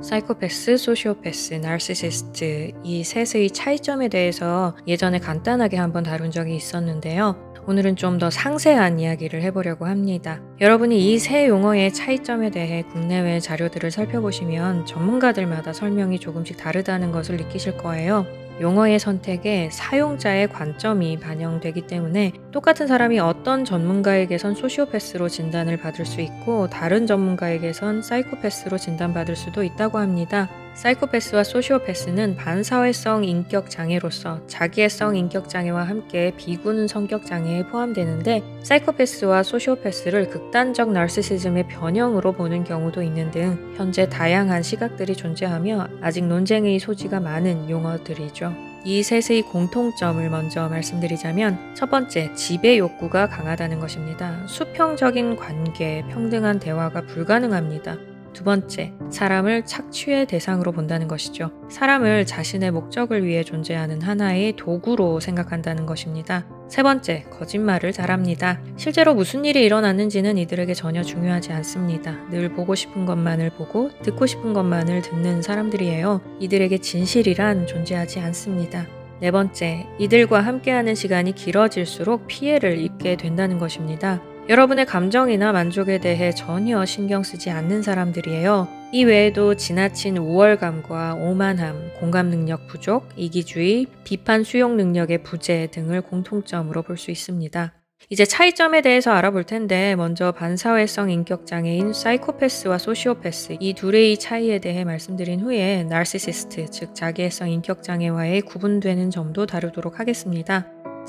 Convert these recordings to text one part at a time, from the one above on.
사이코패스, 소시오패스, 나르시시스트 이 셋의 차이점에 대해서 예전에 간단하게 한번 다룬 적이 있었는데요. 오늘은 좀 더 상세한 이야기를 해보려고 합니다. 여러분이 이 세 용어의 차이점에 대해 국내외 자료들을 살펴보시면 전문가들마다 설명이 조금씩 다르다는 것을 느끼실 거예요. 용어의 선택에 사용자의 관점이 반영되기 때문에 똑같은 사람이 어떤 전문가에게선 소시오패스로 진단을 받을 수 있고 다른 전문가에게선 사이코패스로 진단받을 수도 있다고 합니다. 사이코패스와 소시오패스는 반사회성 인격장애로서 자기애성 인격장애와 함께 비군 성격장애에 포함되는데 사이코패스와 소시오패스를 극단적 나르시시즘의 변형으로 보는 경우도 있는 등 현재 다양한 시각들이 존재하며 아직 논쟁의 소지가 많은 용어들이죠. 이 셋의 공통점을 먼저 말씀드리자면 첫 번째, 지배 욕구가 강하다는 것입니다. 수평적인 관계, 평등한 대화가 불가능합니다. 두 번째, 사람을 착취의 대상으로 본다는 것이죠. 사람을 자신의 목적을 위해 존재하는 하나의 도구로 생각한다는 것입니다. 세 번째, 거짓말을 잘합니다. 실제로 무슨 일이 일어났는지는 이들에게 전혀 중요하지 않습니다. 늘 보고 싶은 것만을 보고 듣고 싶은 것만을 듣는 사람들이에요. 이들에게 진실이란 존재하지 않습니다. 네 번째, 이들과 함께하는 시간이 길어질수록 피해를 입게 된다는 것입니다. 여러분의 감정이나 만족에 대해 전혀 신경 쓰지 않는 사람들이에요. 이 외에도 지나친 우월감과 오만함, 공감 능력 부족, 이기주의, 비판 수용 능력의 부재 등을 공통점으로 볼 수 있습니다. 이제 차이점에 대해서 알아볼 텐데 먼저 반사회성 인격장애인 사이코패스와 소시오패스 이 둘의 차이에 대해 말씀드린 후에 나르시시스트, 즉 자기애성 인격장애와의 구분되는 점도 다루도록 하겠습니다.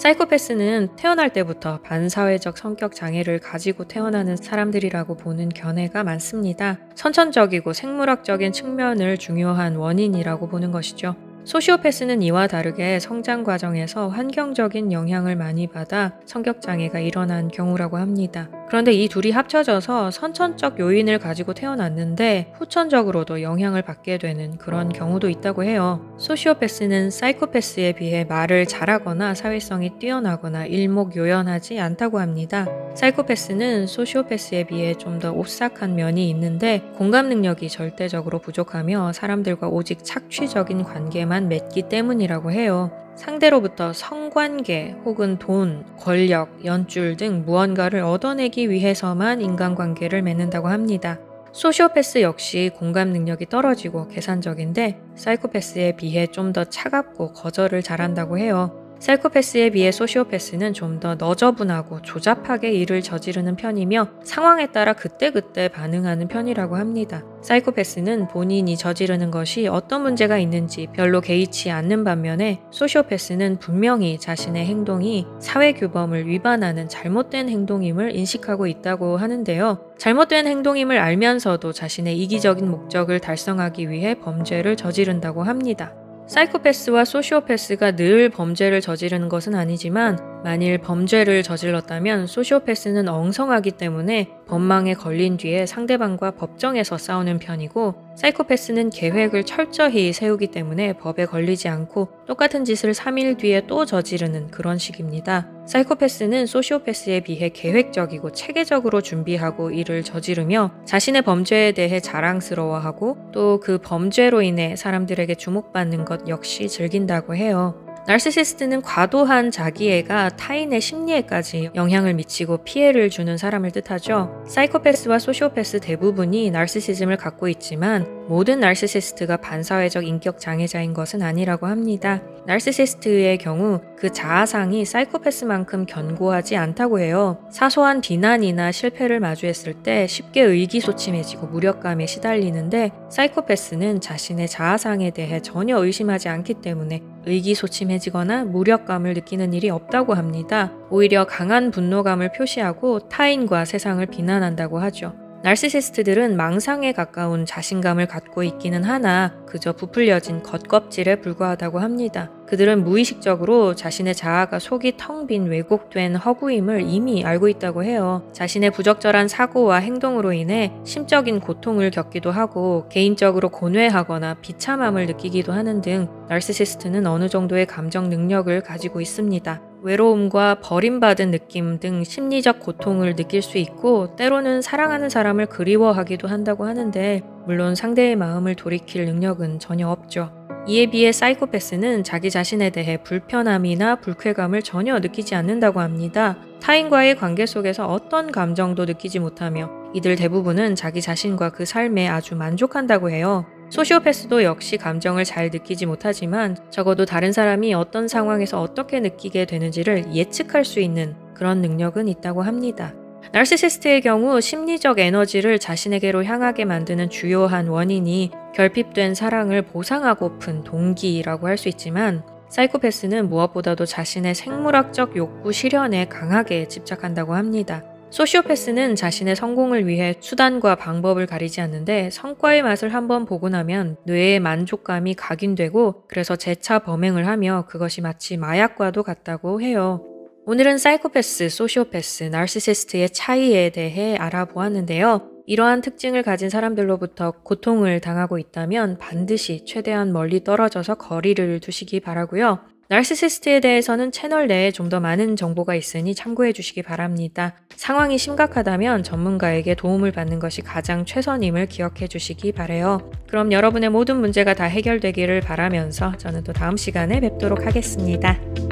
사이코패스는 태어날 때부터 반사회적 성격 장애를 가지고 태어나는 사람들이라고 보는 견해가 많습니다. 선천적이고 생물학적인 측면을 중요한 원인이라고 보는 것이죠. 소시오패스는 이와 다르게 성장 과정에서 환경적인 영향을 많이 받아 성격장애가 일어난 경우라고 합니다. 그런데 이 둘이 합쳐져서 선천적 요인을 가지고 태어났는데 후천적으로도 영향을 받게 되는 그런 경우도 있다고 해요. 소시오패스는 사이코패스에 비해 말을 잘하거나 사회성이 뛰어나거나 일목요연하지 않다고 합니다. 사이코패스는 소시오패스에 비해 좀 더 오싹한 면이 있는데 공감 능력이 절대적으로 부족하며 사람들과 오직 착취적인 관계만 맺기 때문이라고 해요. 상대로부터 성관계 혹은 돈, 권력, 연줄 등 무언가를 얻어내기 위해서만 인간관계를 맺는다고 합니다. 소시오패스 역시 공감 능력이 떨어지고 계산적인데 사이코패스에 비해 좀 더 차갑고 거절을 잘한다고 해요. 사이코패스에 비해 소시오패스는 좀 더 너저분하고 조잡하게 일을 저지르는 편이며 상황에 따라 그때그때 반응하는 편이라고 합니다. 사이코패스는 본인이 저지르는 것이 어떤 문제가 있는지 별로 개의치 않는 반면에 소시오패스는 분명히 자신의 행동이 사회규범을 위반하는 잘못된 행동임을 인식하고 있다고 하는데요. 잘못된 행동임을 알면서도 자신의 이기적인 목적을 달성하기 위해 범죄를 저지른다고 합니다. 사이코패스와 소시오패스가 늘 범죄를 저지르는 것은 아니지만 만일 범죄를 저질렀다면 소시오패스는 엉성하기 때문에 법망에 걸린 뒤에 상대방과 법정에서 싸우는 편이고 사이코패스는 계획을 철저히 세우기 때문에 법에 걸리지 않고 똑같은 짓을 3일 뒤에 또 저지르는 그런 식입니다. 사이코패스는 소시오패스에 비해 계획적이고 체계적으로 준비하고 일을 저지르며 자신의 범죄에 대해 자랑스러워하고 또 그 범죄로 인해 사람들에게 주목받는 것 역시 즐긴다고 해요. 나르시시스트는 과도한 자기애가 타인의 심리에까지 영향을 미치고 피해를 주는 사람을 뜻하죠. 사이코패스와 소시오패스 대부분이 나르시시즘을 갖고 있지만 모든 나르시시스트가 반사회적 인격 장애자인 것은 아니라고 합니다. 나르시시스트의 경우 그 자아상이 사이코패스만큼 견고하지 않다고 해요. 사소한 비난이나 실패를 마주했을 때 쉽게 의기소침해지고 무력감에 시달리는데 사이코패스는 자신의 자아상에 대해 전혀 의심하지 않기 때문에 의기소침해지거나 무력감을 느끼는 일이 없다고 합니다. 오히려 강한 분노감을 표시하고 타인과 세상을 비난한다고 하죠. 나르시시스트들은 망상에 가까운 자신감을 갖고 있기는 하나 그저 부풀려진 겉껍질에 불과하다고 합니다. 그들은 무의식적으로 자신의 자아가 속이 텅 빈 왜곡된 허구임을 이미 알고 있다고 해요. 자신의 부적절한 사고와 행동으로 인해 심적인 고통을 겪기도 하고 개인적으로 고뇌하거나 비참함을 느끼기도 하는 등 나르시시스트는 어느 정도의 감정 능력을 가지고 있습니다. 외로움과 버림받은 느낌 등 심리적 고통을 느낄 수 있고 때로는 사랑하는 사람을 그리워하기도 한다고 하는데 물론 상대의 마음을 돌이킬 능력은 전혀 없죠. 이에 비해 사이코패스는 자기 자신에 대해 불편함이나 불쾌감을 전혀 느끼지 않는다고 합니다. 타인과의 관계 속에서 어떤 감정도 느끼지 못하며 이들 대부분은 자기 자신과 그 삶에 아주 만족한다고 해요. 소시오패스도 역시 감정을 잘 느끼지 못하지만 적어도 다른 사람이 어떤 상황에서 어떻게 느끼게 되는지를 예측할 수 있는 그런 능력은 있다고 합니다. 나르시시스트의 경우 심리적 에너지를 자신에게로 향하게 만드는 주요한 원인이 결핍된 사랑을 보상하고픈 동기라고 할 수 있지만 사이코패스는 무엇보다도 자신의 생물학적 욕구 실현에 강하게 집착한다고 합니다. 소시오패스는 자신의 성공을 위해 수단과 방법을 가리지 않는데 성과의 맛을 한번 보고 나면 뇌의 만족감이 각인되고 그래서 재차 범행을 하며 그것이 마치 마약과도 같다고 해요. 오늘은 사이코패스, 소시오패스, 나르시시스트의 차이에 대해 알아보았는데요. 이러한 특징을 가진 사람들로부터 고통을 당하고 있다면 반드시 최대한 멀리 떨어져서 거리를 두시기 바라고요. 나르시시스트에 대해서는 채널 내에 좀 더 많은 정보가 있으니 참고해 주시기 바랍니다. 상황이 심각하다면 전문가에게 도움을 받는 것이 가장 최선임을 기억해 주시기 바라요. 그럼 여러분의 모든 문제가 다 해결되기를 바라면서 저는 또 다음 시간에 뵙도록 하겠습니다.